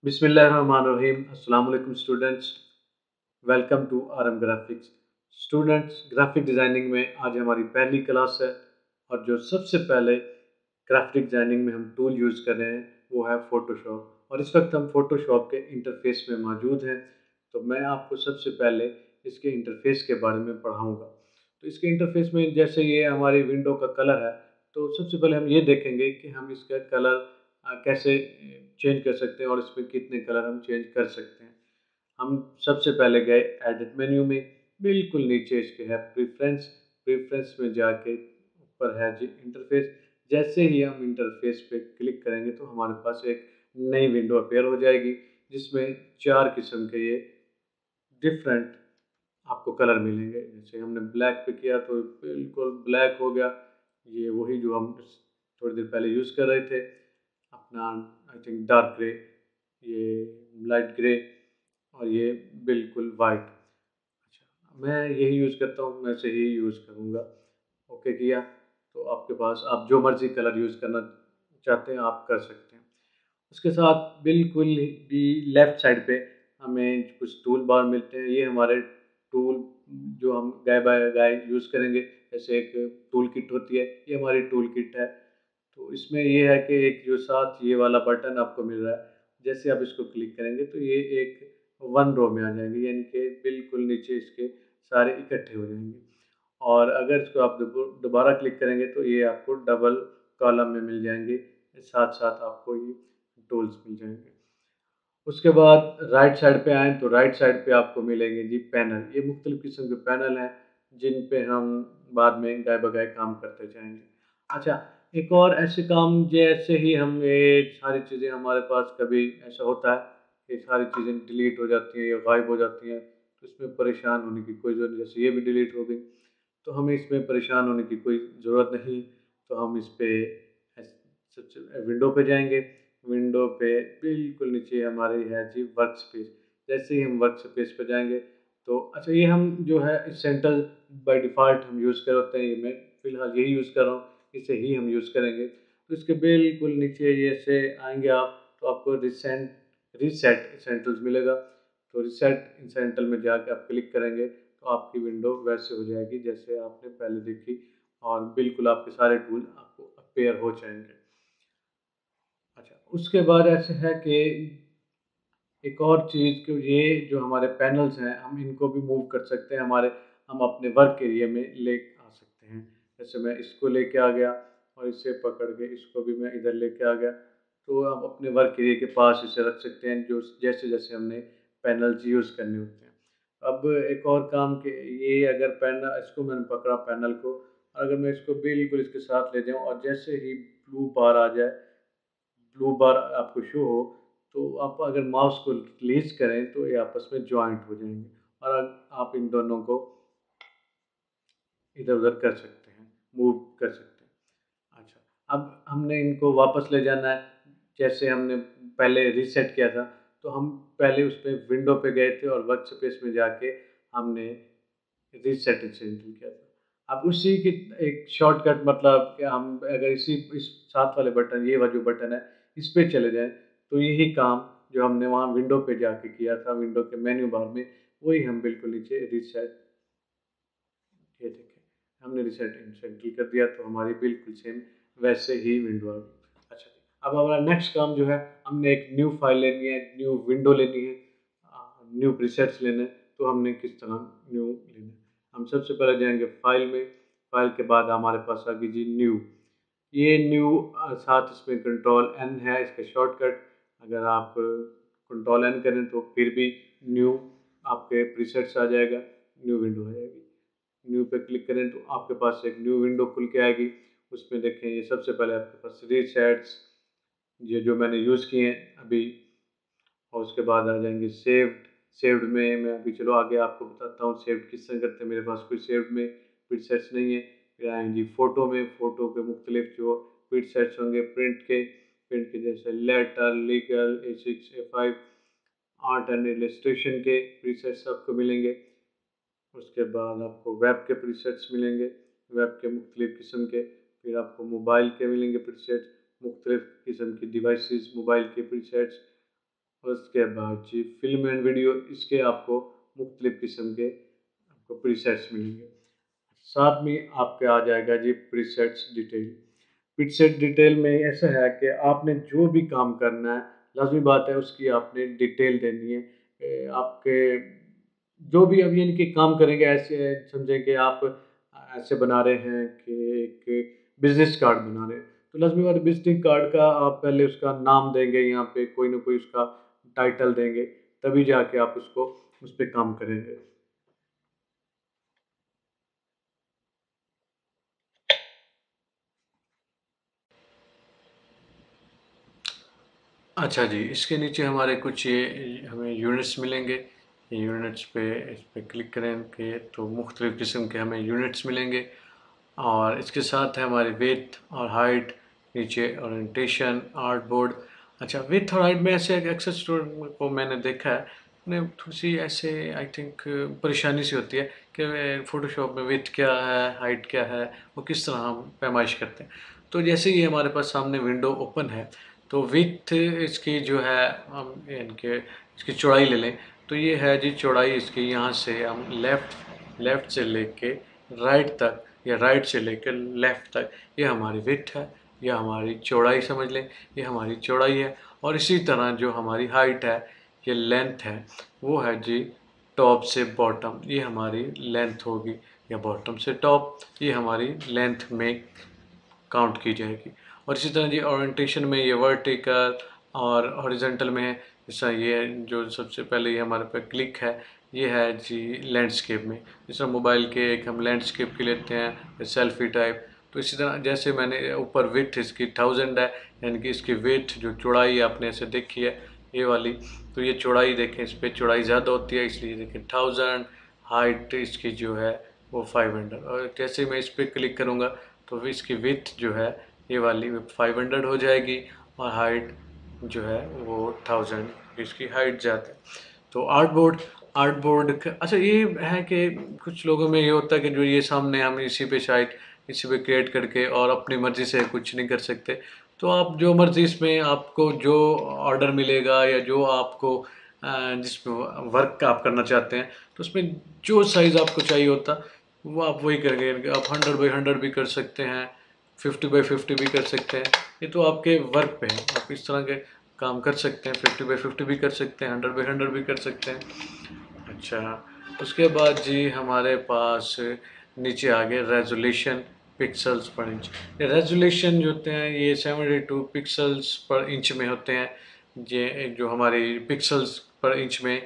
बिस्मिल्लाहिर्रहमानिर्रहीम। अस्सलाम वालेकुम students, welcome to RM graphics. Students, graphic designing में आज हमारी पहली क्लास है और जो सबसे पहले ग्राफिक डिज़ाइनिंग में हम टूल यूज़ कर रहे हैं वो है फ़ोटोशॉप। और इस वक्त हम फ़ोटोशॉप के इंटरफेस में मौजूद हैं। तो मैं आपको सबसे पहले इसके इंटरफेस के बारे में पढ़ाऊँगा। तो इसके इंटरफेस में जैसे ये हमारी विंडो का कलर है, तो सबसे पहले हम ये देखेंगे कि हम इसका कलर कैसे चेंज कर सकते हैं और इसमें कितने कलर हम चेंज कर सकते हैं। हम सबसे पहले गए एडिट मेन्यू में, बिल्कुल नीचे इसके है प्रेफरेंस। प्रेफरेंस में जाके ऊपर है जी इंटरफेस। जैसे ही हम इंटरफेस पे क्लिक करेंगे तो हमारे पास एक नई विंडो अपीयर हो जाएगी, जिसमें 4 किस्म के ये डिफरेंट आपको कलर मिलेंगे। जैसे हमने ब्लैक पे किया तो बिल्कुल ब्लैक हो गया, ये वही जो हम थोड़ी देर पहले यूज़ कर रहे थे अपना, आई थिंक डार्क ग्रे, ये लाइट ग्रे और ये बिल्कुल वाइट। अच्छा, मैं यही यूज़ करता हूँ, मैं से ही यूज़ करूँगा। ओके किया तो आपके पास आप जो मर्ज़ी कलर यूज़ करना चाहते हैं आप कर सकते हैं। उसके साथ बिल्कुल भी लेफ़्ट साइड पे हमें कुछ टूल बार मिलते हैं। ये हमारे टूल जो हम गाय बाय गाय यूज़ करेंगे, जैसे एक टूल किट होती है, ये हमारी टूल किट है। तो इसमें ये है कि एक जो साथ ये वाला बटन आपको मिल रहा है, जैसे आप इसको क्लिक करेंगे तो ये एक 1 रो में आ जाएंगे, यानी कि बिल्कुल नीचे इसके सारे इकट्ठे हो जाएंगे। और अगर इसको आप दोबारा क्लिक करेंगे तो ये आपको डबल कॉलम में मिल जाएंगे, साथ साथ आपको ये टूल्स मिल जाएंगे। उसके बाद राइट साइड पे आएँ तो राइट साइड पे आपको मिलेंगे जी पैनल। ये मुख्तलिफ़ किस्म के पैनल हैं, जिन पे हम बाद में गाए बगाए काम करते जाएँगे। अच्छा, एक और ऐसे काम, जैसे ही हम ये सारी चीज़ें हमारे पास कभी ऐसा होता है कि सारी चीज़ें डिलीट हो जाती हैं या गायब हो जाती हैं, तो इसमें परेशान होने की कोई ज़रूरत नहीं। जैसे ये भी डिलीट हो गई, तो हमें इसमें परेशान होने की कोई ज़रूरत नहीं। तो हम इस पे सबसे विंडो पे जाएँगे। विंडो पे बिल्कुल नीचे हमारी है जी वर्क स्पेस। जैसे ही हम वर्क स्पेस पे जाएँगे तो अच्छा, ये हम जो है एसेंशियल बाय डिफ़ॉल्ट हम यूज़ कर होते हैं, ये मैं फ़िलहाल यही यूज़ कर रहा हूँ, इसे ही हम यूज़ करेंगे। तो इसके बिल्कुल नीचे जैसे आएँगे आप तो आपको रीसेट एसेंशियल्स मिलेगा। तो रीसेट एसेंशियल में जाके आप क्लिक करेंगे तो आपकी विंडो वैसे हो जाएगी जैसे आपने पहले देखी, और बिल्कुल आपके सारे टूल आपको अपीयर हो जाएँगे। अच्छा, उसके बाद ऐसे है कि एक और चीज़ कि ये जो हमारे पैनल्स हैं, हम इनको भी मूव कर सकते हैं, हम अपने वर्क एरिया में ले आ सकते हैं। जैसे मैं इसको लेके आ गया और इसे पकड़ के इसको भी मैं इधर लेके आ गया, तो आप अपने वर्क एरिया के पास इसे रख सकते हैं, जो जैसे-जैसे हमने पैनल्स यूज़ करने होते हैं। अब एक और काम कि ये अगर इसको मैंने पकड़ा पैनल को, अगर मैं इसको बिल्कुल इसके साथ ले जाऊँ और जैसे ही ब्लू बार आ जाए, ब्लू बार आपको शो हो, तो आप अगर माउस को रिलीज़ करें तो ये आपस में जॉइंट हो जाएँगे और आप इन दोनों को इधर-उधर कर सकते हैं, मूव कर सकते हैं। अच्छा, अब हमने इनको वापस ले जाना है, जैसे हमने पहले रीसेट किया था, तो हम पहले उसपे विंडो पे गए थे और वर्कस्पेस में जाके हमने रीसेट इंस्टॉल किया था। अब उसी की एक शॉर्टकट, मतलब कि हम अगर इस साथ वाले बटन, ये वाला जो बटन है, इस पे चले जाएँ, तो यही काम जो हमने वहाँ विंडो पे जाके किया था, विंडो के मेन्यू बार में, वही हम बिल्कुल नीचे रीसेट, ये देखें, हमने रीसेट इंस्टॉल कर दिया तो हमारी बिल्कुल सेम वैसे ही विंडो आ गई। अच्छा, अब हमारा नेक्स्ट काम जो है, हमने एक न्यू फाइल लेनी है, न्यू विंडो लेनी है, न्यू प्रीसेट्स लेने हैं, तो हमने किस तरह न्यू लेना है। हम सबसे पहले जाएँगे फाइल में, फाइल के बाद हमारे पास आ गई जी न्यू। ये न्यू साथ इसमें कंट्रोल एन है इसका शॉर्टकट। अगर आप कंट्रोल एन करें तो फिर भी न्यू आपके प्रीसेट्स आ जाएगा, न्यू विंडो आ जाएगी। न्यू पे क्लिक करें तो आपके पास एक न्यू विंडो खुल के आएगी। उसमें देखें, ये सबसे पहले आपके पास रीसेट्स, ये जो मैंने यूज़ किए हैं अभी, और उसके बाद आ जाएँगे सेव्ड। सेव्ड में मैं अभी चलो आगे आपको बताता हूँ सेव्ड किस तरह करते हैं, मेरे पास कोई सेव्ड में प्रीसेट्स नहीं है। फिर आएँगे फ़ोटो में, फ़ोटो के मुख्तलिफ जो प्रीसेट्स होंगे प्रिंट के जैसे letter, legal, A6, A5, art and illustration के प्रीसेट्स आपको मिलेंगे। उसके बाद आपको वेब के प्रीसेट्स मिलेंगे, वेब के मुख्तलिफ किस्म के। फिर आपको मोबाइल के मिलेंगे प्रीसेट्स, मुख्तलिफ किस्म की डिवाइसेस मोबाइल के प्रीसेट्स। और उसके बाद जी फिल्म एंड वीडियो, इसके आपको मुख्तलिफ़ किस्म के आपको प्रीसेट्स मिलेंगे। साथ में आपके आ जाएगा जी प्रीसेट्स डिटेल। प्रीसेट डिटेल में ऐसा है कि आपने जो भी काम करना है, लाज़मी बात है उसकी आपने डिटेल देनी है। आपके जो भी अब यानी कि काम करेंगे, ऐसे समझें कि आप ऐसे बना रहे हैं कि एक बिज़नेस कार्ड बना रहे हैं, तो लाज़मी बात है विज़िटिंग कार्ड का आप पहले उसका नाम देंगे, यहाँ पे कोई ना कोई उसका टाइटल देंगे, तभी जाके आप उसको उस पे काम करेंगे। अच्छा जी, इसके नीचे हमारे कुछ ये हमें यूनिट्स मिलेंगे। ये यूनिट्स पे इस पे क्लिक करेंगे तो मुख्तलिफ़ किस्म के हमें यूनिट्स मिलेंगे और इसके साथ है हमारी विड्थ और हाइट, नीचे ओरिएंटेशन, आर्टबोर्ड। अच्छा, विड्थ और हाइट में ऐसे अक्सर स्टूडेंट को मैंने देखा है, उन्हें थोड़ी-सी ऐसे आई थिंक परेशानी सी होती है कि फ़ोटोशॉप में विड्थ क्या है, हाइट क्या है, वो किस तरह हम पैमाइश करते हैं। तो जैसे ही हमारे पास सामने विंडो ओपन है, तो विड्थ इसकी जो है हम यानी कि इसकी चौड़ाई ले लें, तो ये है जी चौड़ाई इसकी, यहाँ से हम लेफ़्ट लेफ़्ट से लेके राइट तक या राइट से लेकर लेफ़्ट तक, ये हमारी विड्थ है, ये हमारी चौड़ाई समझ लें, ये हमारी चौड़ाई है। और इसी तरह जो हमारी हाइट है, ये लेंथ है, वो है जी टॉप से बॉटम, ये हमारी लेंथ होगी, या बॉटम से टॉप, ये हमारी लेंथ में काउंट की जाएगी। और इसी तरह जी ओरिएंटेशन में ये वर्टिकल और हॉरिजॉन्टल में है। जैसा ये जो सबसे पहले ये हमारे पे क्लिक है, ये है जी लैंडस्केप में। जैसे मोबाइल के एक हम लैंडस्केप की लेते हैं सेल्फी टाइप, तो इसी तरह जैसे मैंने ऊपर विड्थ इसकी 1000 है, यानी कि इसकी विड्थ जो चौड़ाई आपने ऐसे देखी है ये वाली, तो ये चौड़ाई देखें, इस पर चौड़ाई ज़्यादा होती है इसलिए देखें 1000, हाइट इसकी जो है वो 500। और जैसे मैं इस पर क्लिक करूँगा तो इसकी विड्थ जो है ये वाली 500 हो जाएगी और हाइट जो है वो 1000 इसकी हाइट ज़्यादा है। तो आर्टबोर्ड अच्छा ये है कि कुछ लोगों में ये होता है कि जो ये सामने हम इसी पे शायद इसी पे क्रिएट करके और अपनी मर्ज़ी से कुछ नहीं कर सकते, तो आप जो मर्ज़ी इसमें आपको जो ऑर्डर मिलेगा या जो आपको जिसमें वर्क आप करना चाहते हैं, तो उसमें जो साइज़ आपको चाहिए होता वो आप वही करेंगे। आप 100 बाई 100 भी कर सकते हैं, 50 बाई 50 भी कर सकते हैं, ये तो आपके वर्क पे है, आप इस तरह के काम कर सकते हैं। 50 बाई 50 भी कर सकते हैं, 100 बाई 100 भी कर सकते हैं। अच्छा, उसके बाद जी हमारे पास नीचे आ गए रेजोल्यूशन पिक्सल्स पर इंच। ये रेजोल्यूशन जो होते हैं ये 72 पिक्सल्स पर इंच में होते हैं। ये जो हमारी पिक्सल्स पर इंच में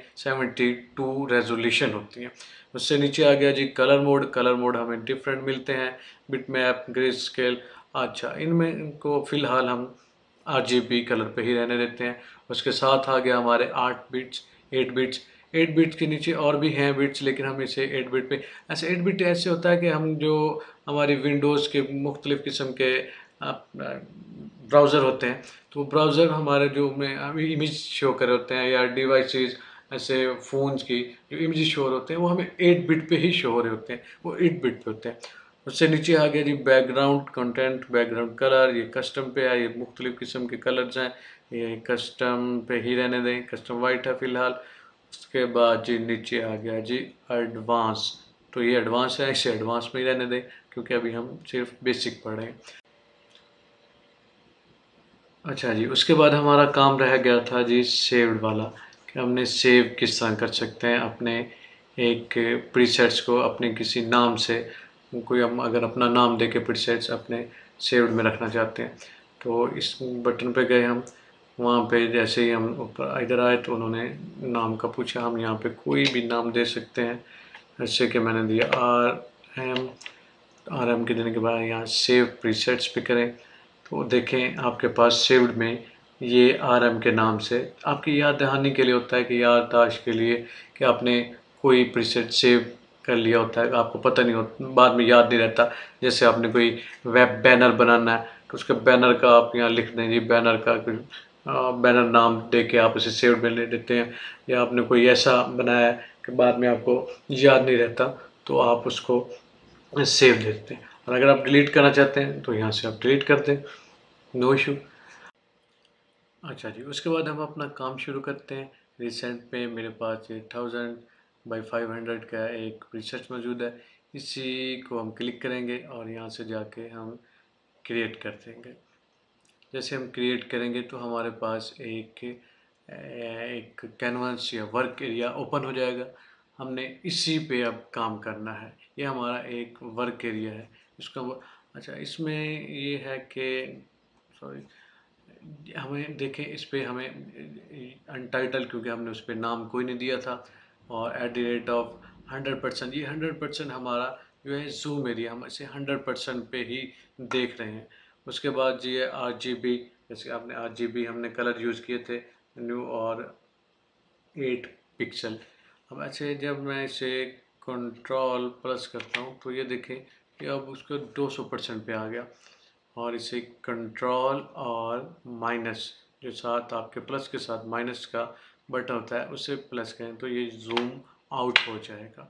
72 रेजोल्यूशन होती हैं। उससे नीचे आ गया जी कलर मोड हमें डिफरेंट मिलते हैं, बिटमैप, ग्रे स्केल। अच्छा, इनमें इनको फ़िलहाल हम RGB कलर पे ही रहने देते हैं। उसके साथ आ गया हमारे 8 बिट्स। 8 बिट्स के नीचे और भी हैं बिट्स, लेकिन हम इसे 8 बिट पे ऐसे 8 बिट ऐसे होता है कि हम जो हमारी विंडोज़ के मुख्तलिफ़ किस्म के ब्राउज़र होते हैं, तो ब्राउज़र हमारे जो में अभी इमेज शो कर रहे होते हैं या डिवाइसेस ऐसे फ़ोन्स की जो इमेज शो हो रहे होते हैं वो हमें 8 बिट पे ही शो हो रहे होते हैं, वो 8 बिट पे होते हैं। उससे नीचे आ गया जी बैकग्राउंड कंटेंट, बैकग्राउंड कलर, ये कस्टम पे है, ये मुख्तलिफ़ किस्म के कलर्स हैं, ये कस्टम पे ही रहने दें, कस्टम वाइट है फ़िलहाल। उसके बाद जी नीचे आ गया जी एडवांस, तो ये एडवांस है, इसे एडवांस में ही रहने दें क्योंकि अभी हम सिर्फ बेसिक पढ़ रहे हैं। अच्छा जी, उसके बाद हमारा काम रह गया था जी सेव्ड वाला, कि हमने सेव किस तरह कर सकते हैं अपने एक प्रीसेट्स को अपने किसी नाम से। कोई हम अगर अपना नाम दे के प्रीसेट्स अपने सेव्ड में रखना चाहते हैं, तो इस बटन पे गए हम, वहाँ पे जैसे ही हम ऊपर इधर आए तो उन्होंने नाम का पूछा, हम यहाँ पे कोई भी नाम दे सकते हैं। जैसे कि मैंने दिया RM, RM के देने के बाद यहाँ सेव प्रीसेट्स पे करें, तो देखें आपके पास सेव्ड में ये RM के नाम से आपकी याद दहानी के लिए होता है, कि याददाश्त के लिए कि आपने कोई प्रीसेट सेव कर लिया होता है, आपको पता नहीं होता, बाद में याद नहीं रहता। जैसे आपने कोई वेब बैनर बनाना है तो उसके बैनर का आप यहाँ लिख दें जी, बैनर का कुछ बैनर नाम दे के आप उसे सेव्ड में ले लेते हैं। या आपने कोई ऐसा बनाया है कि बाद में आपको याद नहीं रहता, तो आप उसको सेव दे देते हैं। और अगर आप डिलीट करना चाहते हैं तो यहाँ से आप डिलीट कर दें, नो इशू। अच्छा जी, उसके बाद हम अपना काम शुरू करते हैं। रिसेंट में मेरे पास ये 1000 बाई 500 का एक रिसर्च मौजूद है। इसी को हम क्लिक करेंगे और यहाँ से जाके हम क्रिएट कर देंगे। जैसे हम क्रिएट करेंगे तो हमारे पास एक कैनवास या वर्क एरिया ओपन हो जाएगा। हमने इसी पे अब काम करना है। ये हमारा एक वर्क एरिया है। इसका अच्छा, इसमें ये है कि सॉरी, हमें देखें इस पे हमें अनटाइटल, क्योंकि हमने उस पर नाम कोई नहीं दिया था। और @ 100%, ये 100% हमारा जो है जूम एरिया, हम इसे 100% पे ही देख रहे हैं। उसके बाद ये RGB, जैसे आपने RGB हमने कलर यूज़ किए थे न्यू और 8 पिक्सल। अब ऐसे जब मैं इसे कंट्रोल प्लस करता हूँ तो ये देखें कि अब उसको 200% पे आ गया। और इसे कंट्रोल और माइनस, जो साथ आपके प्लस के साथ माइनस का बटन होता है उसे प्लस करें तो ये जूम आउट हो जाएगा।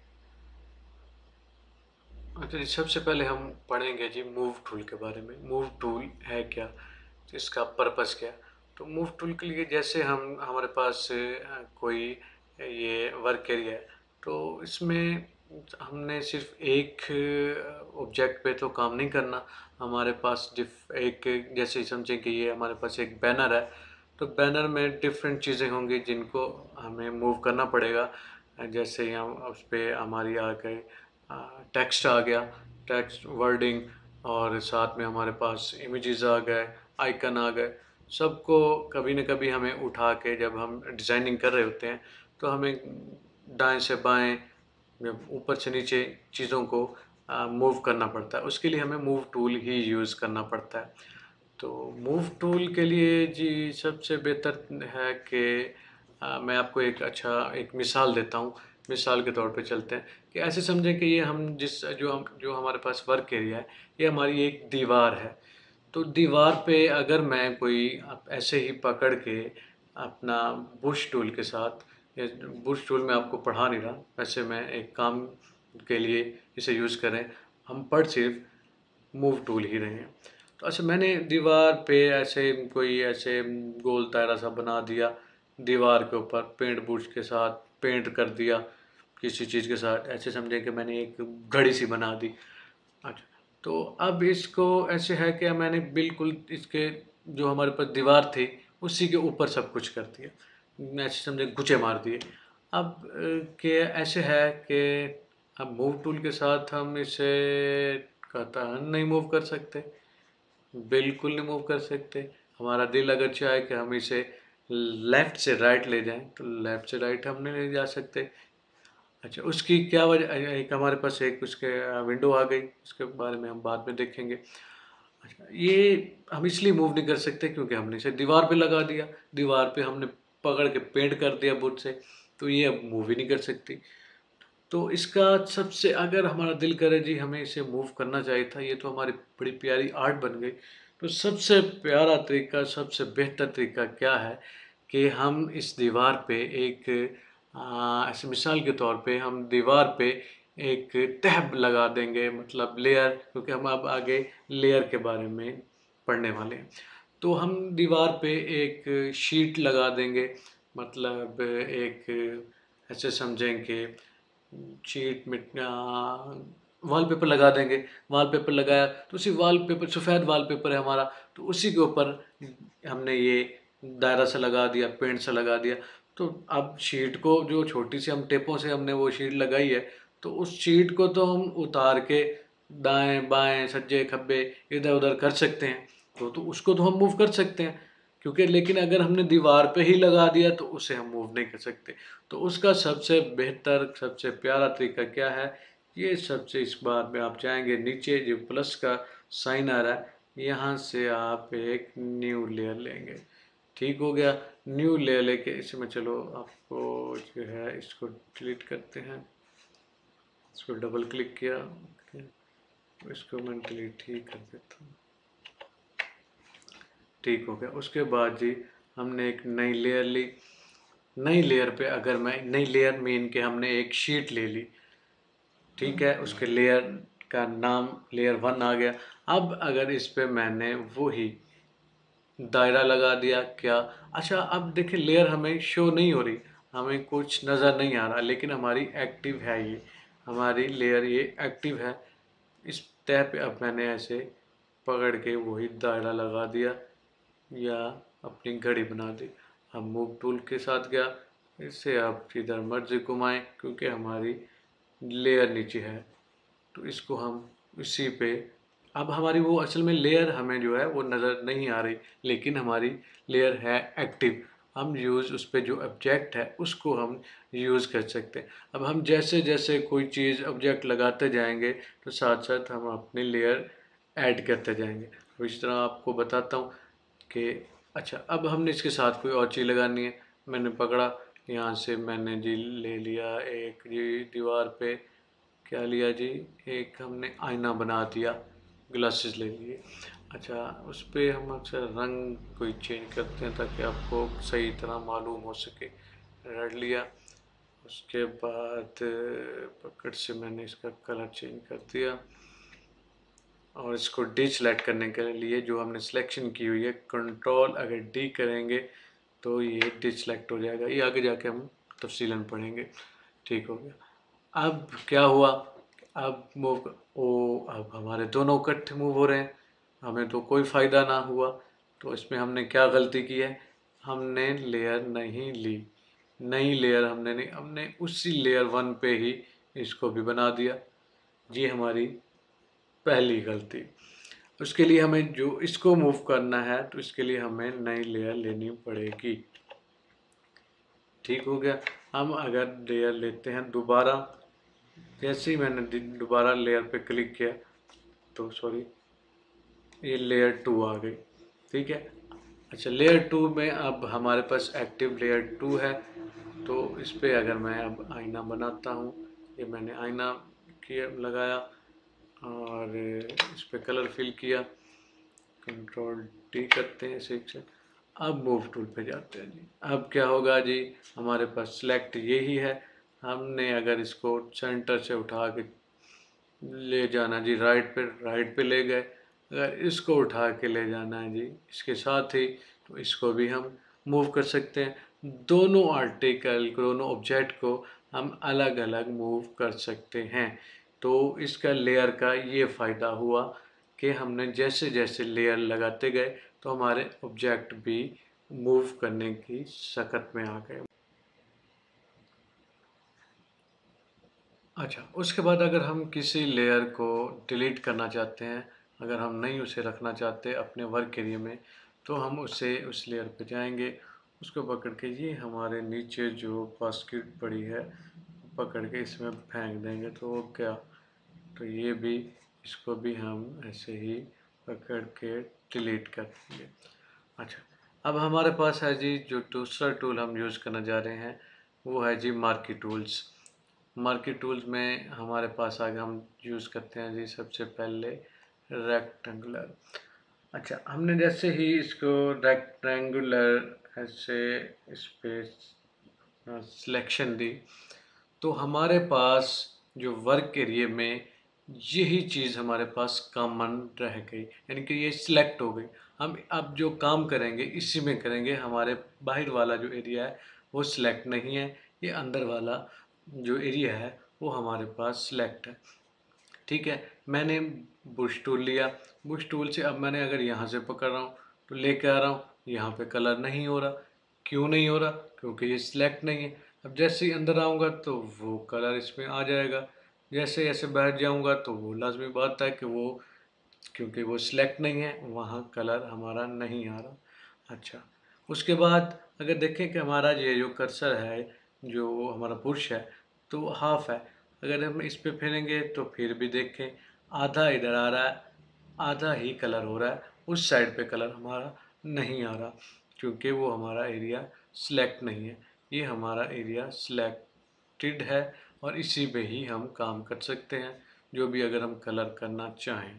अच्छा जी, सबसे पहले हम पढ़ेंगे जी मूव टूल के बारे में। मूव टूल है क्या, इसका पर्पस क्या। तो मूव टूल के लिए जैसे हमारे पास कोई ये वर्क एरिया है, तो इसमें हमने सिर्फ एक ऑब्जेक्ट पे तो काम नहीं करना। हमारे पास जैसे समझें कि ये हमारे पास एक बैनर है, तो बैनर में डिफरेंट चीज़ें होंगी जिनको हमें मूव करना पड़ेगा। जैसे हम उस पर हमारी आ गई टेक्स्ट आ गया, टेक्स्ट वर्डिंग, और साथ में हमारे पास इमेजेस आ गए, आइकन आ गए। सबको कभी न कभी हमें उठा के जब हम डिज़ाइनिंग कर रहे होते हैं तो हमें दाएं से बाएं, ऊपर से नीचे चीज़ों को मूव करना पड़ता है। उसके लिए हमें मूव टूल ही यूज़ करना पड़ता है। तो मूव टूल के लिए जी सबसे बेहतर है कि मैं आपको एक मिसाल देता हूँ। मिसाल के तौर पे चलते हैं कि ऐसे समझें कि ये हम जिस जो हमारे पास वर्क एरिया है, ये हमारी एक दीवार है। तो दीवार पे अगर मैं कोई ऐसे ही पकड़ के अपना बुश टूल के साथ, बुश टूल मैं आपको पढ़ा नहीं रहा, वैसे मैं एक काम के लिए इसे यूज़ करें, हम पढ़ सिर्फ मूव टूल ही रहे हैं। तो अच्छा, मैंने दीवार पे ऐसे गोल दायरा सा बना दिया। दीवार के ऊपर पेंट ब्रश के साथ पेंट कर दिया किसी चीज़ के साथ। ऐसे समझें कि मैंने एक घड़ी सी बना दी। अच्छा, तो अब इसको ऐसे है कि मैंने बिल्कुल इसके जो हमारे पास दीवार थी उसी के ऊपर सब कुछ कर दिया। ऐसे समझे गुच्छे मार दिए। अब के ऐसे है कि अब मूव टूल के साथ हम इसे कतई नहीं मूव कर सकते, बिल्कुल नहीं मूव कर सकते। हमारा दिल अगर चाहे कि हम इसे लेफ़्ट से राइट ले जाएं तो लेफ़्ट से राइट हम नहीं ले जा सकते। अच्छा, उसकी क्या वजह, एक हमारे पास एक उसके विंडो आ गई, उसके बारे में हम बाद में देखेंगे। अच्छा, ये हम इसलिए मूव नहीं कर सकते क्योंकि हमने इसे दीवार पे लगा दिया, दीवार पे हमने पकड़ के पेंट कर दिया बुट से, तो ये अब मूव ही नहीं कर सकती। तो इसका सबसे, अगर हमारा दिल करे जी हमें इसे मूव करना चाहिए था, ये तो हमारी बड़ी प्यारी आर्ट बन गई, तो सबसे प्यारा तरीका, सबसे बेहतर तरीका क्या है कि हम इस दीवार पे एक ऐसे मिसाल के तौर पे हम दीवार पे एक टैब लगा देंगे, मतलब लेयर, क्योंकि हम अब आगे लेयर के बारे में पढ़ने वाले हैं। तो हम दीवार पे एक शीट लगा देंगे, मतलब एक ऐसे समझें कि शीट में वॉलपेपर लगा देंगे। वॉलपेपर लगाया तो उसी वॉलपेपर, सफ़ेद वॉलपेपर है हमारा, तो उसी के ऊपर हमने ये दायरा सा लगा दिया, पेंट सा लगा दिया। तो अब शीट को जो छोटी सी हम टेपों से हमने वो शीट लगाई है, तो उस शीट को तो हम उतार के दाएं बाएं सज्जे खब्बे इधर उधर कर सकते हैं, तो उसको तो हम मूव कर सकते हैं, क्योंकि लेकिन अगर हमने दीवार पे ही लगा दिया तो उसे हम मूव नहीं कर सकते। तो उसका सबसे बेहतर, सबसे प्यारा तरीका क्या है, ये सबसे, इस बार में आप जाएंगे नीचे जो प्लस का साइन आ रहा है, यहाँ से आप एक न्यू लेयर लेंगे। ठीक हो गया, न्यू लेयर लेके इसमें चलो आपको जो है इसको डिलीट करते हैं। इसको डबल क्लिक किया, इसको मैं डिलीट ही कर देता हूँ। ठीक हो गया। उसके बाद जी हमने एक नई लेयर ली। नई लेयर पे अगर मैं, नई लेयर मीन के हमने एक शीट ले ली, ठीक है, उसके लेयर का नाम लेयर 1 आ गया। अब अगर इस पे मैंने वही दायरा लगा दिया क्या। अच्छा, अब देखिए लेयर हमें शो नहीं हो रही, हमें कुछ नज़र नहीं आ रहा, लेकिन हमारी एक्टिव है, ये हमारी लेयर ये एक्टिव है। इस तह पे अब मैंने ऐसे पकड़ के वही दायरा लगा दिया या अपनी घड़ी बना दी। अब मूव टूल के साथ गया, इससे आप जिधर मर्जी घुमाएं, क्योंकि हमारी लेयर नीचे है तो इसको हम इसी पे, अब हमारी वो असल में लेयर हमें जो है वो नज़र नहीं आ रही, लेकिन हमारी लेयर है एक्टिव। हम यूज़ उस पर जो ऑब्जेक्ट है उसको हम यूज़ कर सकते हैं। अब हम जैसे जैसे कोई चीज़ ऑब्जेक्ट लगाते जाएंगे तो साथ साथ हम अपनी लेयर ऐड करते जाएंगे। तो इस तरह आपको बताता हूँ कि अच्छा, अब हमने इसके साथ कोई और चीज़ लगानी है। मैंने पकड़ा, यहाँ से मैंने जी ले लिया एक जी दीवार पे, क्या लिया जी, एक हमने आईना बना दिया, ग्लासेस ले लिए। अच्छा, उस पर हम अक्सर रंग कोई चेंज करते हैं ताकि आपको सही तरह मालूम हो सके। रेड लिया, उसके बाद पकड़ से मैंने इसका कलर चेंज कर दिया और इसको डी सेलेक्ट करने के लिए जो हमने सिलेक्शन की हुई है, कंट्रोल अगर डी करेंगे तो ये डी सेलेक्ट हो जाएगा। ये आगे जाके हम तफसीलन पढ़ेंगे। ठीक हो गया। अब क्या हुआ, अब मूव, ओ अब हमारे दोनों इकट्ठे मूव हो रहे हैं, हमें तो कोई फ़ायदा ना हुआ। तो इसमें हमने क्या गलती की है, हमने लेयर नहीं ली, नई लेयर हमने नहीं, हमने उसी लेयर 1 पे ही इसको भी बना दिया। ये हमारी पहली गलती। उसके लिए हमें जो इसको मूव करना है तो इसके लिए हमें नई लेयर लेनी पड़ेगी। ठीक हो गया। हम अगर लेयर लेते हैं दोबारा, जैसे ही मैंने दोबारा लेयर पे क्लिक किया तो सॉरी, ये लेयर 2 आ गई। ठीक है। अच्छा, लेयर 2 में अब हमारे पास एक्टिव लेयर 2 है, तो इस पर अगर मैं अब आईना बनाता हूँ, ये मैंने आईना किया लगाया और इस पर कलर फिल किया, कंट्रोल डी करते हैं सेक्शन। अब मूव टूल पे जाते हैं जी। अब क्या होगा जी, हमारे पास सिलेक्ट यही है, हमने अगर इसको सेंटर से उठा के ले जाना जी, राइट पे ले गए। अगर इसको उठा के ले जाना है जी इसके साथ ही, तो इसको भी हम मूव कर सकते हैं। दोनों आर्टिकल, दोनों ऑब्जेक्ट को हम अलग अलग मूव कर सकते हैं। तो इसका लेयर का ये फ़ायदा हुआ कि हमने जैसे जैसे लेयर लगाते गए तो हमारे ऑब्जेक्ट भी मूव करने की शकत में आ गए। अच्छा, उसके बाद अगर हम किसी लेयर को डिलीट करना चाहते हैं, अगर हम नहीं उसे रखना चाहते अपने वर्क एरिया में, तो हम उसे उस लेयर पे जाएंगे, उसको पकड़ के ये हमारे नीचे जो बास्केट पड़ी है पकड़ के इसमें फेंक देंगे तो वो क्या, तो ये भी, इसको भी हम ऐसे ही पकड़ के डिलीट कर देंगे। अच्छा, अब हमारे पास है जी जो दूसरा टूल हम यूज़ करने जा रहे हैं, वो है जी मार्की टूल्स। मार्की टूल्स में हमारे पास आगे हम यूज़ करते हैं जी सबसे पहले रेक्टेंगुलर। अच्छा, हमने जैसे ही इसको रेक्टेंगुलर ऐसे इस पे सिलेक्शन दी, तो हमारे पास जो वर्क एरिया में यही चीज़ हमारे पास कॉमन रह गई, यानी कि ये सिलेक्ट हो गई। हम अब जो काम करेंगे इसी में करेंगे, हमारे बाहर वाला जो एरिया है वो सिलेक्ट नहीं है, ये अंदर वाला जो एरिया है वो हमारे पास सिलेक्ट है। ठीक है, मैंने बुश टूल लिया, बुश टूल से अब मैंने अगर यहाँ से पकड़ रहा हूँ तो लेके आ रहा हूँ, यहाँ पे कलर नहीं हो रहा। क्यों नहीं हो रहा, क्योंकि ये सिलेक्ट नहीं है। अब जैसे ही अंदर आऊँगा तो वो कलर इसमें आ जाएगा, जैसे ऐसे बैठ जाऊँगा तो वो लाजमी बात है कि वो, क्योंकि वो सिलेक्ट नहीं है वहाँ कलर हमारा नहीं आ रहा। अच्छा, उसके बाद अगर देखें कि हमारा ये जो कर्सर है, जो हमारा पुरुष है, तो वो हाफ है। अगर हम इस पे फेरेंगे तो फिर भी देखें आधा इधर आ रहा है, आधा ही कलर हो रहा है, उस साइड पे कलर हमारा नहीं आ रहा, क्योंकि वो हमारा एरिया सिलेक्ट नहीं है। ये हमारा एरिया सिलेक्टेड है और इसी पे ही हम काम कर सकते हैं, जो भी अगर हम कलर करना चाहें।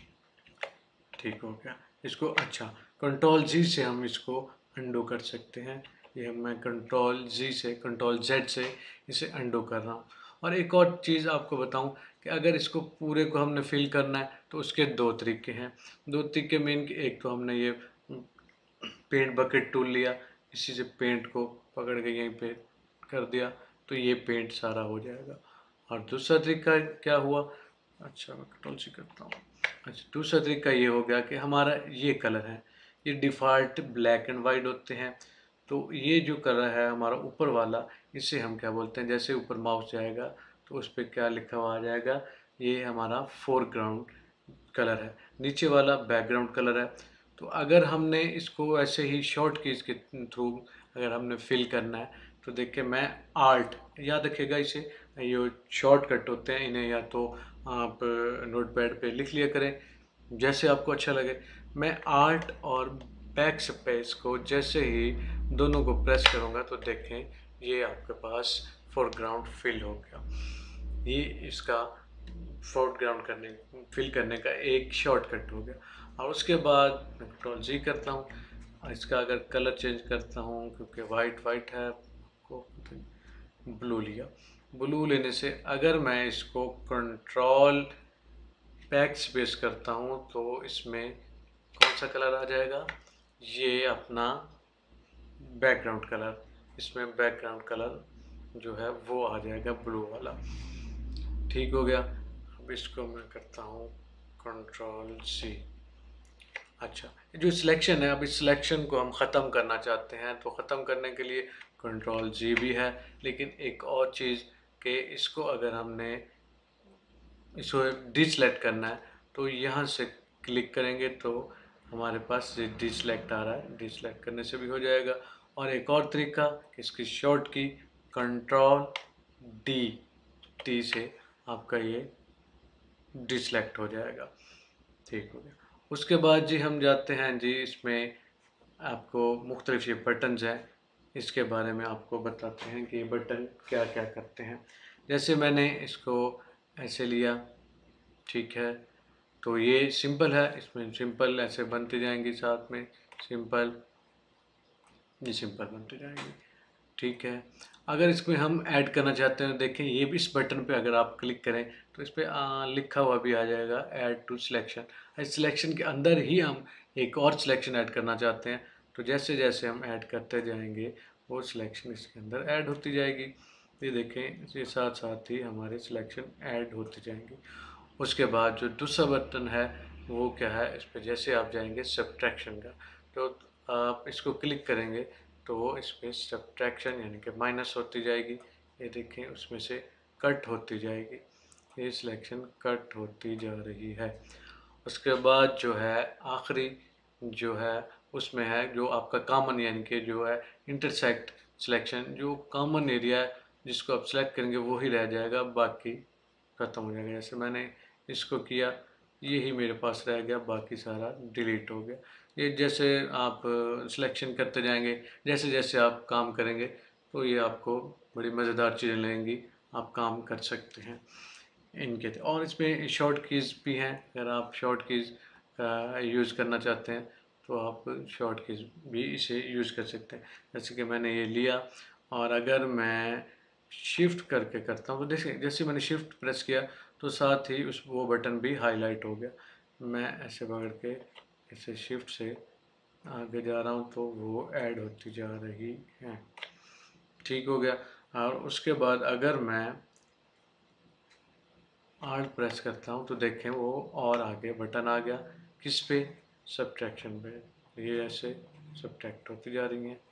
ठीक हो गया इसको। अच्छा, कंट्रोल जी से हम इसको अंडू कर सकते हैं। ये मैं कंट्रोल जी से, कंट्रोल जेड से इसे अंडू कर रहा हूँ। और एक और चीज़ आपको बताऊँ कि अगर इसको पूरे को हमने फिल करना है तो उसके दो तरीके हैं। दो तरीके मेन, एक तो हमने ये पेंट बकेट टूल लिया, इसी से पेंट को पकड़ के यहीं पे कर दिया तो ये पेंट सारा हो जाएगा। और दूसरा तरीका क्या हुआ, अच्छा मैं कंट्रोल सी करता हूँ। अच्छा, दूसरा तरीका ये हो गया कि हमारा ये कलर है, ये डिफ़ॉल्ट ब्लैक एंड वाइट होते हैं। तो ये जो कलर है हमारा ऊपर वाला, इसे हम क्या बोलते हैं, जैसे ऊपर माउस जाएगा तो उस पर क्या लिखा हुआ आ जाएगा, ये हमारा फोरग्राउंड कलर है, नीचे वाला बैकग्राउंड कलर है। तो अगर हमने इसको ऐसे ही शॉर्ट कीज के थ्रू अगर हमने फिल करना है तो देखिए मैं आर्ट, याद रखिएगा इसे, ये शॉर्टकट होते हैं, इन्हें या तो आप नोटपैड पे लिख लिया करें जैसे आपको अच्छा लगे। मैं आर्ट और बैक स्पेस को जैसे ही दोनों को प्रेस करूँगा तो देखें ये आपके पास फोरग्राउंड फिल हो गया। ये इसका फोरग्राउंड करने फिल करने का एक शॉर्टकट हो गया। और उसके बाद मैं कंट्रोल जी करता हूँ, इसका अगर कलर चेंज करता हूँ क्योंकि वाइट है, को ब्लू लिया। ब्लू लेने से अगर मैं इसको कंट्रोल बैक स्पेस करता हूँ तो इसमें कौन सा कलर आ जाएगा, ये अपना बैकग्राउंड कलर, इसमें बैकग्राउंड कलर जो है वो आ जाएगा ब्लू वाला। ठीक हो गया। अब इसको मैं करता हूँ कंट्रोल सी। अच्छा, जो सिलेक्शन है, अब इस सिलेक्शन को हम ख़त्म करना चाहते हैं तो ख़त्म करने के लिए कंट्रोल जी भी है, लेकिन एक और चीज़ कि इसको अगर हमने इसको डिसलेक्ट करना है तो यहाँ से क्लिक करेंगे तो हमारे पास ये डिसलेक्ट आ रहा है, डिसलेक्ट करने से भी हो जाएगा। और एक और तरीका, इसकी शॉर्ट की कंट्रोल डी, टी से आपका ये डिसलेक्ट हो जाएगा। ठीक हो गया। उसके बाद जी हम जाते हैं जी, इसमें आपको मुख्तलिफ ये बटन्स हैं, इसके बारे में आपको बताते हैं कि ये बटन क्या क्या करते हैं। जैसे मैंने इसको ऐसे लिया, ठीक है, तो ये सिंपल है, इसमें सिंपल ऐसे बनते जाएंगे, साथ में सिंपल, ये सिंपल बनते जाएंगे। ठीक है, अगर इसमें हम ऐड करना चाहते हैं, देखें ये भी इस बटन पे अगर आप क्लिक करें तो इस पर लिखा हुआ भी आ जाएगा ऐड टू सिलेक्शन। इस सिलेक्शन के अंदर ही हम एक और सिलेक्शन ऐड करना चाहते हैं तो जैसे जैसे हम ऐड करते जाएंगे वो सिलेक्शन इसके अंदर ऐड होती जाएगी। ये देखें, इसके साथ साथ ही हमारे सिलेक्शन ऐड होते जाएंगे। उसके बाद जो दूसरा बटन है वो क्या है, इस पर जैसे आप जाएंगे सब्ट्रैक्शन का, तो आप इसको क्लिक करेंगे तो वो इस पर सब्ट्रैक्शन यानी कि माइनस होती जाएगी। ये देखें उसमें से कट होती जाएगी, ये सिलेक्शन कट होती जा रही है। उसके बाद जो है आखिरी जो है उसमें है जो आपका कॉमन यानी कि जो है इंटरसेक्ट सिलेक्शन, जो कॉमन एरिया है जिसको आप सेलेक्ट करेंगे वो ही रह जाएगा, बाकी ख़त्म हो जाएगा। जैसे मैंने इसको किया, ये ही मेरे पास रह गया, बाकी सारा डिलीट हो गया। ये जैसे आप सिलेक्शन करते जाएंगे, जैसे जैसे आप काम करेंगे तो ये आपको बड़ी मज़ेदार चीज़ें लगेंगी, आप काम कर सकते हैं इनके। और इसमें शॉर्ट कीज़ भी हैं, अगर आप शॉर्ट कीज़ का यूज़ करना चाहते हैं तो आप शॉर्ट कीज़ भी इसे यूज़ कर सकते हैं। जैसे कि मैंने ये लिया और अगर मैं शिफ्ट करके करता हूँ तो जैसे जैसे मैंने शिफ्ट प्रेस किया तो साथ ही उस वो बटन भी हाईलाइट हो गया। मैं ऐसे पकड़ के ऐसे शिफ्ट से आगे जा रहा हूँ तो वो ऐड होती जा रही है। ठीक हो गया। और उसके बाद अगर मैं आर्ट प्रेस करता हूँ तो देखें वो और आगे बटन आ गया, किस पे, सब्ट्रैक्शन पे, ये ऐसे सब्ट्रैक्ट होती जा रही हैं,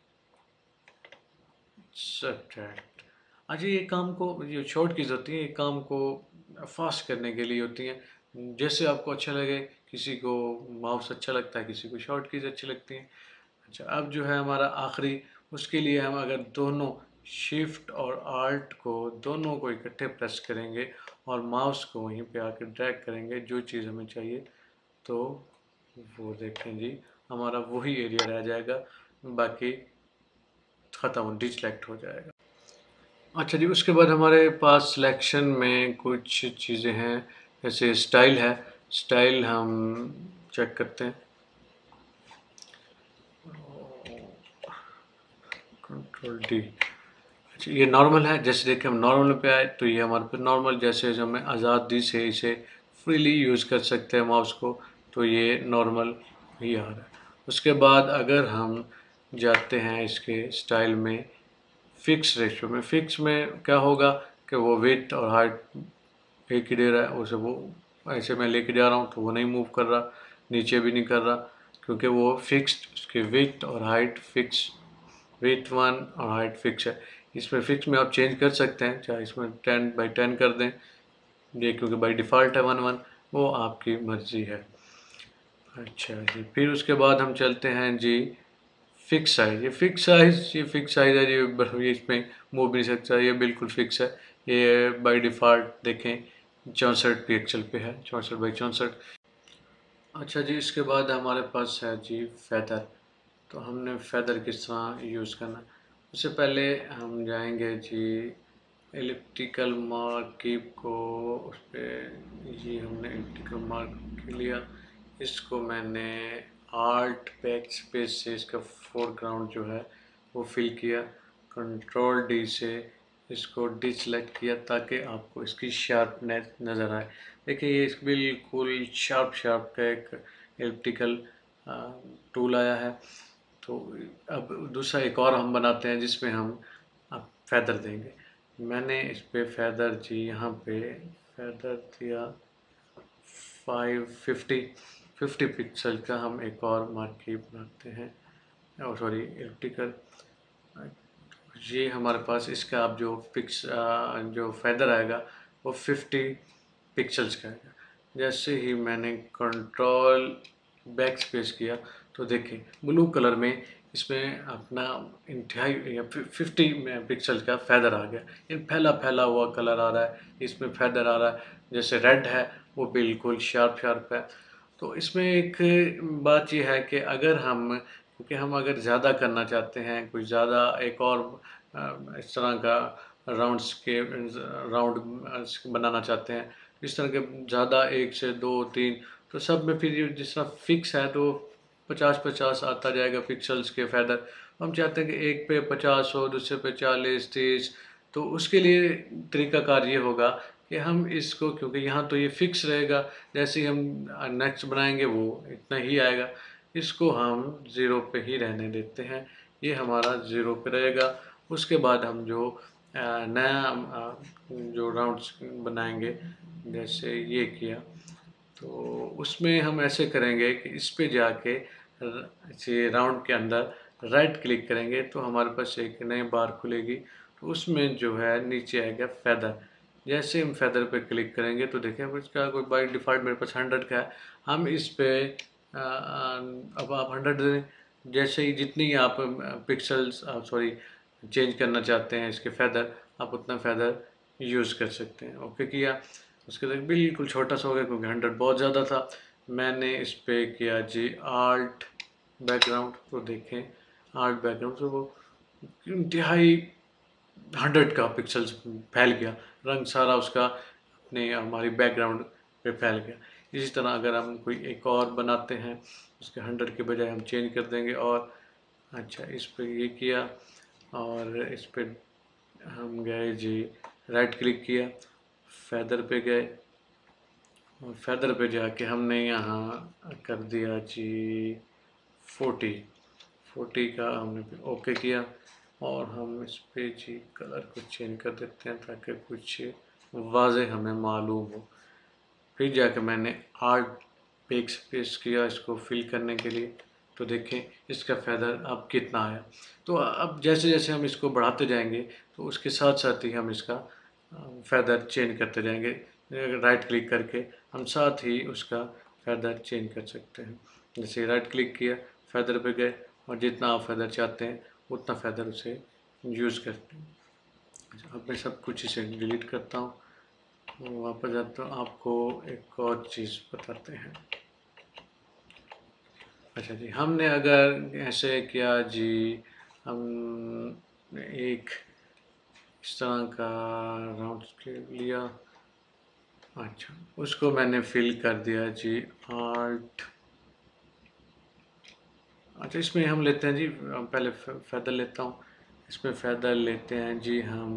सब्ट्रैक्ट। अच्छा, ये काम को, ये शॉर्ट कीज होती हैं, ये काम को फास्ट करने के लिए होती हैं, जैसे आपको अच्छा लगे, किसी को माउस अच्छा लगता है, किसी को शॉर्ट कीज अच्छी लगती हैं। अच्छा, अब जो है हमारा आखिरी, उसके लिए हम अगर दोनों शिफ्ट और आल्ट को दोनों को इकट्ठे प्रेस करेंगे और माउस को वहीं पे आकर ड्रैग करेंगे जो चीज़ हमें चाहिए तो वो देखें जी हमारा वही एरिया रह जाएगा, बाकी ख़त्म, डिसलेक्ट हो जाएगा। अच्छा जी, उसके बाद हमारे पास सिलेक्शन में कुछ चीज़ें हैं, जैसे स्टाइल है, स्टाइल हम चेक करते हैं, कंट्रोल डी। अच्छा, ये नॉर्मल है, जैसे देखिए हम नॉर्मल पे आए तो ये हमारे पे नॉर्मल, जैसे हमें आज़ादी से इसे फ्रीली यूज़ कर सकते हैं माउस को, तो ये नॉर्मल ही आ रहा है। उसके बाद अगर हम जाते हैं इसके स्टाइल में फिक्स रेशियो में, फिक्स में क्या होगा कि वो विड्थ और हाइट एक ही दे रहा है, उसे वो ऐसे मैं लेके जा रहा हूँ तो वो नहीं मूव कर रहा, नीचे भी नहीं कर रहा, क्योंकि वो फिक्स्ड, उसकी विड्थ और हाइट फिक्स, विड्थ 1 और हाइट फिक्स है। इसमें फिक्स में आप चेंज कर सकते हैं, चाहे इसमें 10x10 कर दें, ये क्योंकि बाई डिफ़ॉल्ट है 1:1, वो आपकी मर्ज़ी है। अच्छा जी, फिर उसके बाद हम चलते हैं जी फिक्स साइज़। ये फिक्स साइज़ है जी, इसमें मूव भी नहीं सकता, ये बिल्कुल फिक्स है। ये बाय डिफ़ॉल्ट देखें 64 पिक्सल पे है, 64x64। अच्छा जी, इसके बाद हमारे पास है जी फैदर। तो हमने फैदर किस तरह यूज़ करना, उससे पहले हम जाएंगे जी एलिप्टिकल मार्क को, उस पर ये हमने एलिप्टिकल मार्क लिया, इसको मैंने आल्ट बैक स्पेस से इसका फोरग्राउंड जो है वो फिल किया, कंट्रोल डी से इसको डिसलेक्ट किया ताकि आपको इसकी शार्पनेस नज़र आए। देखिए ये बिल्कुल शार्प का एक एलिप्टिकल टूल आया है। तो अब दूसरा एक और हम बनाते हैं जिसमें हम अब फैदर देंगे। मैंने इस पे फैदर जी यहाँ पे फैदर दिया 50 पिक्सल का, हम एक और मार्की बनाते हैं, और सॉरी इलेक्ट्रिकल, ये हमारे पास इसका अब जो फैदर आएगा वो 50 पिक्सल्स का आएगा। जैसे ही मैंने कंट्रोल बैक स्पेस किया तो देखिए ब्लू कलर में इसमें अपना इंतहाई या 50 पिक्सल का फैदर आ गया। ये फैला हुआ कलर आ रहा है, इसमें फैदर आ रहा है। जैसे रेड है वो बिल्कुल शार्प है। तो इसमें एक बात यह है कि अगर हम, क्योंकि हम अगर ज़्यादा करना चाहते हैं, कुछ ज़्यादा एक और इस तरह का राउंड बनाना चाहते हैं, इस तरह के ज़्यादा 1 से 2 3, तो सब में फिर ये जिस तरह फिक्स है तो 50-50 आता जाएगा पिक्सल्स के फैदर। हम चाहते हैं कि एक पे 50 हो, दूसरे पे 40-30। तो उसके लिए तरीकाकार ये होगा कि हम इसको, क्योंकि यहाँ तो ये फिक्स रहेगा, जैसे ही हम नेक्स्ट बनाएंगे वो इतना ही आएगा, इसको हम 0 पे ही रहने देते हैं, ये हमारा 0 पे रहेगा। उसके बाद हम जो नया जो राउंड्स बनाएंगे, जैसे ये किया, तो उसमें हम ऐसे करेंगे कि इस पे जाके इसे राउंड के अंदर राइट क्लिक करेंगे तो हमारे पास एक नई बार खुलेगी। तो उसमें जो है नीचे आएगा फैदर। जैसे हम फैदर पे क्लिक करेंगे तो देखें इसका कोई बाई डिफ़ॉल्ट मेरे पास 100 का है, हम इस पे अब आप 100 दें। जैसे ही जितनी आप पिक्सल्स सॉरी चेंज करना चाहते हैं इसके फैदर, आप उतना फैदर यूज़ कर सकते हैं। ओके किया, उसके बाद बिल्कुल छोटा सा हो गया क्योंकि 100 बहुत ज़्यादा था। मैंने इस पे किया जी आल्ट बैकग्राउंड, तो देखें आल्ट बैकग्राउंड से वो इंतहाई 100 का पिक्सल्स फैल गया, रंग सारा उसका अपने हमारी बैकग्राउंड पे फैल गया। इसी तरह अगर हम कोई एक और बनाते हैं, उसके 100 के बजाय हम चेंज कर देंगे। और अच्छा, इस पे ये किया और इस पे हम गए जी, राइट क्लिक किया, फैदर पे गए, और फैदर पे जाके हमने यहाँ कर दिया जी 40 का हमने ओके किया। और हम इस पे जी कलर को चेंज कर देते हैं ताकि कुछ वाज़े हमें मालूम हो। फिर जाके मैंने आर्ट पेज पेस्ट किया इसको फिल करने के लिए, तो देखें इसका फैदर अब कितना आया। तो अब जैसे जैसे हम इसको बढ़ाते जाएंगे तो उसके साथ साथ ही हम इसका फैदर चेंज करते जाएंगे। राइट क्लिक करके हम साथ ही उसका फैदर चेंज कर सकते हैं। जैसे राइट क्लिक किया, फैदर पे गए, और जितना आप फैदर चाहते हैं उतना फैदर उसे यूज़ करते हैं। अच्छा, अब मैं सब कुछ इसे डिलीट करता हूँ, वापस जाता हूँ, आपको एक और चीज़ बताते हैं। अच्छा जी, हमने अगर ऐसे किया जी, हम एक इस तरह का राउंड लिया, अच्छा उसको मैंने फिल कर दिया जी आर्ट। अच्छा, इसमें हम लेते हैं जी, पहले फैदर लेता हूँ, इसमें फैदर लेते हैं जी हम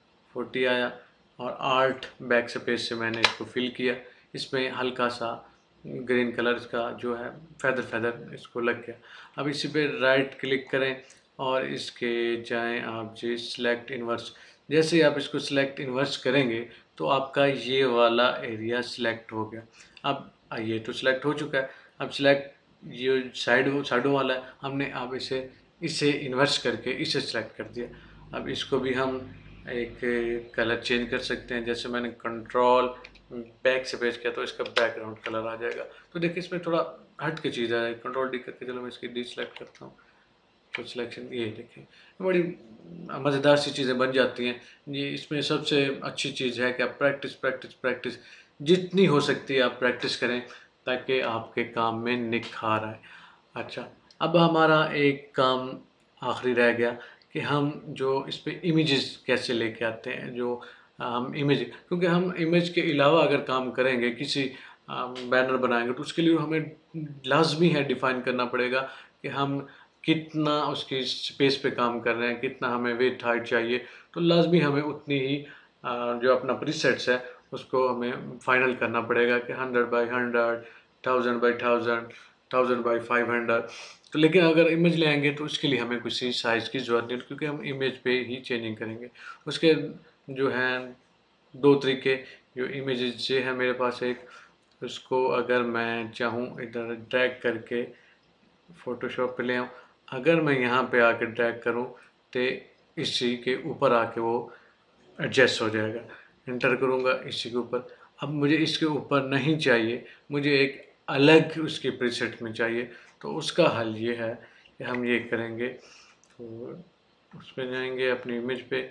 40 आया, और आर्ट बैक स्पेस से मैंने इसको फिल किया। इसमें हल्का सा ग्रीन कलर इसका जो है फेदर इसको लग गया। अब इसी पे राइट क्लिक करें और इसके जाएं आप जी सिलेक्ट इन्वर्स। जैसे ही आप इसको सिलेक्ट इन्वर्स करेंगे तो आपका ये वाला एरिया सिलेक्ट हो गया। अब ये तो सिलेक्ट हो चुका है। अब सिलेक्ट ये साइडों वाला है, हमने अब इसे इन्वर्स करके इसे सिलेक्ट कर दिया। अब इसको भी हम एक कलर चेंज कर सकते हैं। जैसे मैंने कंट्रोल बैक से पेश किया तो इसका बैकग्राउंड कलर आ जाएगा। तो देखिए इसमें थोड़ा हट के चीज़ है। कंट्रोल डी करके चलो मैं इसकी डी सेलेक्ट करता हूँ तो सिलेक्शन ये देखिए बड़ी मज़ेदार सी चीज़ें बन जाती हैं। ये इसमें सबसे अच्छी चीज़ है कि आप प्रैक्टिस जितनी हो सकती है आप प्रैक्टिस करें ताकि आपके काम में निखार आए। अच्छा, अब हमारा एक काम आखिरी रह गया कि हम जो इस पे इमेजेस कैसे लेके आते हैं। जो हम इमेज, क्योंकि हम इमेज के अलावा अगर काम करेंगे किसी बैनर बनाएंगे तो उसके लिए हमें लाजमी है डिफ़ाइन करना पड़ेगा कि हम कितना उसकी स्पेस पे काम कर रहे हैं, कितना हमें विड्थ हाइट चाहिए। तो लाजमी हमें उतनी ही जो अपना प्रीसेट्स है उसको हमें फाइनल करना पड़ेगा कि 100 बाई 100, 1000 बाई 1000, 1000 बाई 500। तो लेकिन अगर इमेज ले आएंगे तो उसके लिए हमें किसी साइज़ की ज़रूरत नहीं, क्योंकि हम इमेज पे ही चेंजिंग करेंगे। उसके जो हैं दो तरीके, जो इमेजेस ये है मेरे पास एक, उसको अगर मैं चाहूँ इधर ड्रैग करके फ़ोटोशॉप पे ले आऊँ, अगर मैं यहाँ पे आके ड्रैग करूँ तो इसी के ऊपर आके वो एडजस्ट हो जाएगा। इंटर करूँगा इसी के ऊपर। अब मुझे इसके ऊपर नहीं चाहिए, मुझे एक अलग उसके प्रीसेट में चाहिए। तो उसका हल ये है कि हम ये करेंगे, तो उस पर जाएंगे अपनी इमेज पे,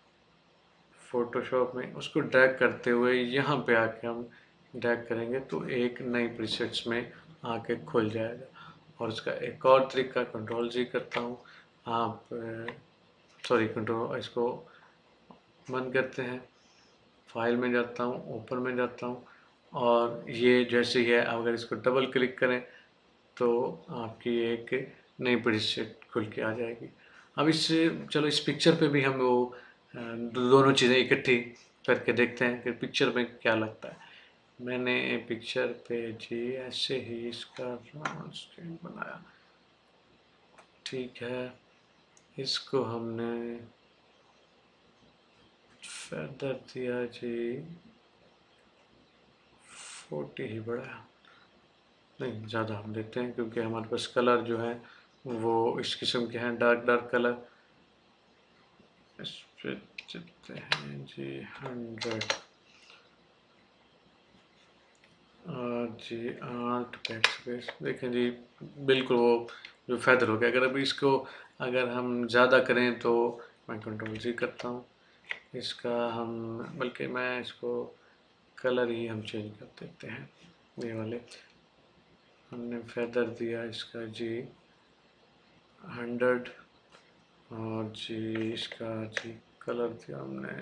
फ़ोटोशॉप में उसको ड्रैग करते हुए यहाँ पे आके हम ड्रैग करेंगे तो एक नई प्रीसेट्स में आके खुल जाएगा। और उसका एक और तरीका, कंट्रोल जी करता हूँ, आप सॉरी कंट्रोल इसको बंद करते हैं, फाइल में जाता हूँ, ऊपर में जाता हूँ और ये जैसे ही है अगर इसको डबल क्लिक करें तो आपकी एक नई प्रीसेट खुल के आ जाएगी। अब चलो इस पिक्चर पे भी हम वो दोनों चीज़ें इकट्ठी करके देखते हैं कि पिक्चर में क्या लगता है। मैंने पिक्चर पे जी ऐसे ही इसका राउंड स्क्रीन बनाया, ठीक है। इसको हमने फेदर दिया जी 40 ही बढ़ाया, नहीं ज़्यादा हम देते हैं क्योंकि हमारे पास कलर जो है वो इस किस्म के हैं, डार्क कलर। इस पे देते हैं जी 100 और जी 8 बैक स्पेस। देखें जी बिल्कुल वो जो फेदर हो गया। अगर अभी इसको अगर हम ज़्यादा करें तो मैं कंट्रोल जी करता हूँ, इसका हम बल्कि मैं इसको कलर ही हम चेंज कर देते हैं। ये वाले हमने फेदर दिया इसका जी 100 और जी इसका जी कलर दिया हमने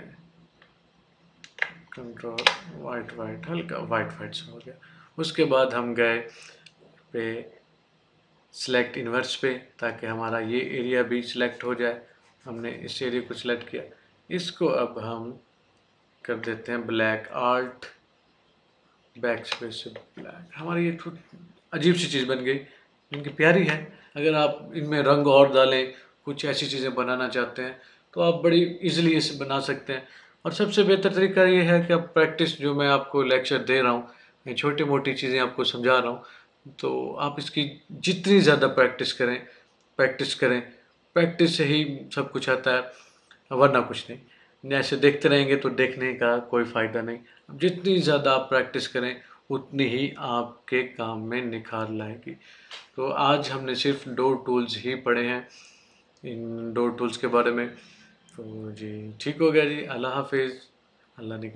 कंट्रोल वाइट हल्का वाइट सा हो गया। उसके बाद हम गए पे सिलेक्ट इन्वर्स पे ताकि हमारा ये एरिया भी सिलेक्ट हो जाए। हमने इस एरिया को सिलेक्ट किया, इसको अब हम कर देते हैं ब्लैक, आल्ट बैक स्पेस से ब्लैक। हमारी ये अजीब सी चीज़ बन गई, इनकी प्यारी है। अगर आप इनमें रंग और डालें, कुछ ऐसी चीज़ें बनाना चाहते हैं तो आप बड़ी इजीली इसे बना सकते हैं। और सबसे बेहतर तरीका ये है कि आप प्रैक्टिस, जो मैं आपको लेक्चर दे रहा हूँ, मैं छोटी मोटी चीज़ें आपको समझा रहा हूँ, तो आप इसकी जितनी ज़्यादा प्रैक्टिस करें, प्रैक्टिस से ही सब कुछ आता है, वरना कुछ नहीं। ऐसे देखते रहेंगे तो देखने का कोई फ़ायदा नहीं। जितनी ज़्यादा आप प्रैक्टिस करें उतनी ही आपके काम में निखार लाएगी। तो आज हमने सिर्फ 2 टूल्स ही पढ़े हैं, इन 2 टूल्स के बारे में। तो जी ठीक हो गया जी, अल्लाह हाफिज़, अल्लाह ने